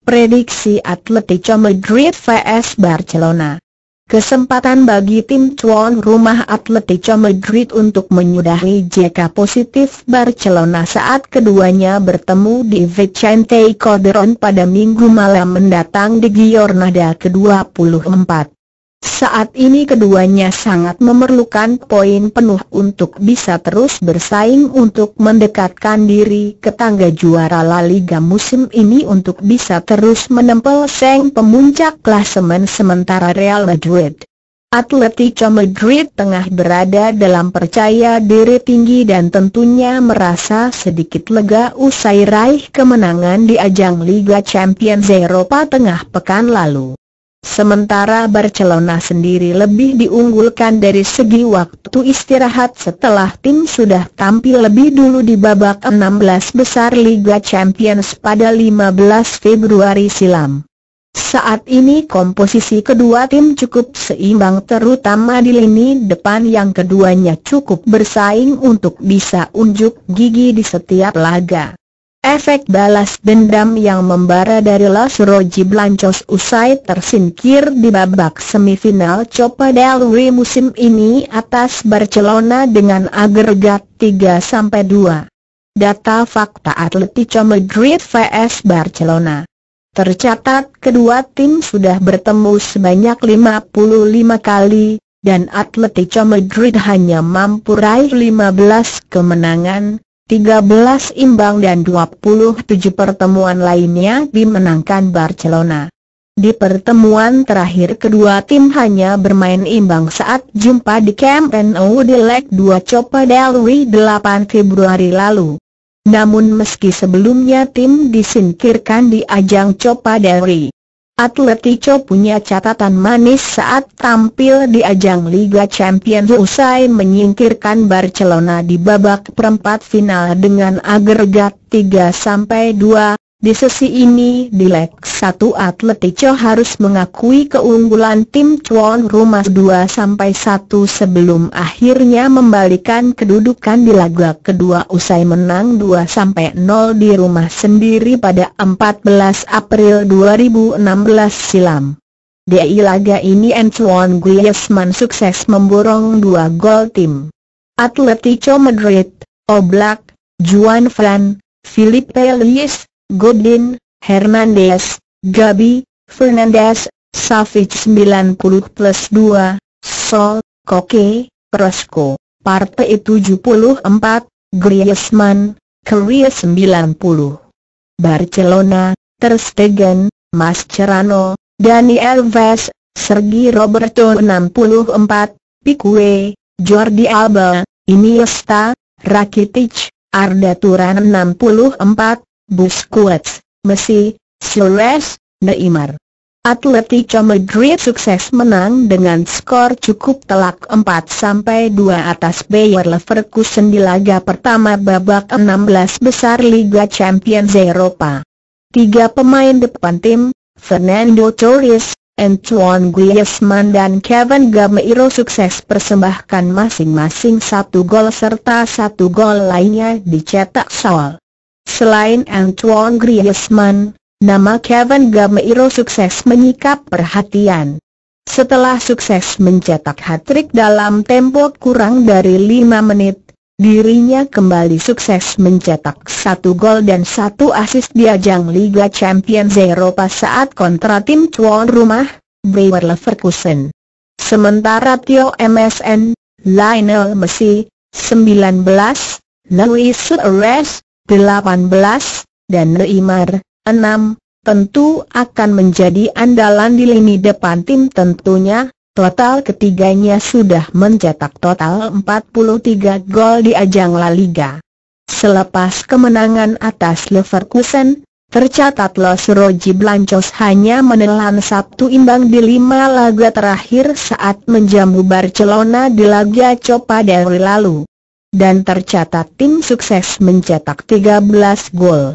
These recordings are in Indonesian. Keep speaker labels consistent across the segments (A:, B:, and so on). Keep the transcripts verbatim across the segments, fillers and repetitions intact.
A: Prediksi Atletico Madrid vs Barcelona. Kesempatan bagi tim tuan rumah Atletico Madrid untuk menyudahi jika positif Barcelona saat keduanya bertemu di Vicente Calderón pada Minggu malam mendatang di Giornada ke dua puluh empat. Saat ini keduanya sangat memerlukan poin penuh untuk bisa terus bersaing untuk mendekatkan diri ke tangga juara La Liga musim ini untuk bisa terus menempel seng pemuncak klasemen sementara Real Madrid. Atletico Madrid tengah berada dalam percaya diri tinggi dan tentunya merasa sedikit lega usai raih kemenangan di ajang Liga Champions Eropa tengah pekan lalu. Sementara Barcelona sendiri lebih diunggulkan dari segi waktu istirahat setelah tim sudah tampil lebih dulu di babak enam belas besar Liga Champions pada lima belas Februari silam. Saat ini komposisi kedua tim cukup seimbang terutama di lini depan yang keduanya cukup bersaing untuk bisa unjuk gigi di setiap laga. Efek balas dendam yang membara dari Los Rojiblancos usai tersingkir di babak semifinal Copa del Rey musim ini atas Barcelona dengan agregat tiga sampai dua. Data fakta Atletico Madrid vs Barcelona. Tercatat kedua tim sudah bertemu sebanyak lima puluh lima kali, dan Atletico Madrid hanya mampu raih lima belas kemenangan, tiga belas imbang dan dua puluh tujuh pertemuan lainnya dimenangkan Barcelona. Di pertemuan terakhir kedua tim hanya bermain imbang saat jumpa di Camp Nou di leg dua Copa del Rey delapan Februari lalu. Namun meski sebelumnya tim disingkirkan di ajang Copa del Rey, Atletico punya catatan manis saat tampil di ajang Liga Champions usai menyingkirkan Barcelona di babak perempat final dengan agregat tiga sampai dua. Di sisi ini di leg satu Atletico harus mengakui keunggulan tim tuan rumah dua sampai satu sebelum akhirnya membalikan kedudukan di laga kedua usai menang dua sampai nol di rumah sendiri pada empat belas April dua ribu enam belas silam. Di laga ini Antoine Griezmann sukses memborong dua gol tim Atletico Madrid. Oblak, Juan Fran, Filipe Luis, Godin, Hernandez, Gabi, Fernandes, Savic sembilan puluh plus dua, Sol, Koke, Prosco, Partey tujuh puluh empat, Griezmann, Karius sembilan puluh. Barcelona, Ter Stegen, Mascherano, Dani Alves, Sergi Roberto enam puluh empat, Pique, Jordi Alba, Iniesta, Rakitic, Arda Turan enam puluh empat, Busquets, Messi, Suarez, Neymar. Atletico Madrid sukses menang dengan skor cukup telak empat sampai dua atas Bayer Leverkusen di laga pertama babak enam belas besar Liga Champions Eropa. Tiga pemain depan tim, Fernando Torres, Antoine Griezmann dan Kevin Gameiro sukses persembahkan masing-masing satu gol serta satu gol lainnya dicetak Saul. Selain Antoine Griezmann, nama Kevin Gameiro sukses menyikap perhatian. Setelah sukses mencetak hat-trick dalam tempo kurang dari lima menit, dirinya kembali sukses mencetak satu gol dan satu assist di ajang Liga Champions Eropa saat kontra tim tuan rumah, Bayer Leverkusen. Sementara Theo M S N, Lionel Messi, sembilan belas, Luis Suarez, delapan belas, dan Neymar, enam, tentu akan menjadi andalan di lini depan tim tentunya. Total ketiganya sudah mencetak total empat puluh tiga gol di ajang La Liga. Selepas kemenangan atas Leverkusen, tercatat Los Rojiblancos hanya menelan satu imbang di lima laga terakhir saat menjamu Barcelona di laga Copa del Rey lalu. Dan tercatat tim sukses mencetak tiga belas gol.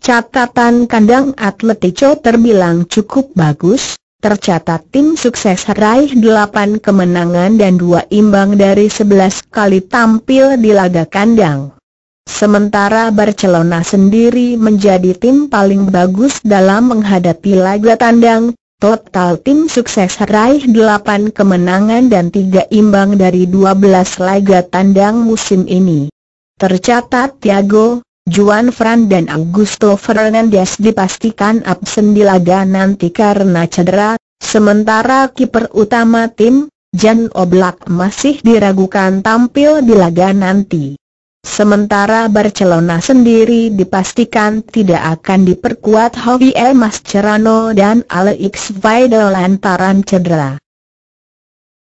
A: Catatan kandang Atletico terbilang cukup bagus. Tercatat tim sukses raih delapan kemenangan dan dua imbang dari sebelas kali tampil di laga kandang. Sementara Barcelona sendiri menjadi tim paling bagus dalam menghadapi laga tandang, total tim sukses raih delapan kemenangan dan tiga imbang dari dua belas laga tandang musim ini. Tercatat Thiago, Juan Fran dan Augusto Fernandes dipastikan absen di laga nanti karena cedera, sementara kiper utama tim, Jan Oblak masih diragukan tampil di laga nanti. Sementara Barcelona sendiri dipastikan tidak akan diperkuat Javier Mascherano dan Alex Vidal lantaran cedera.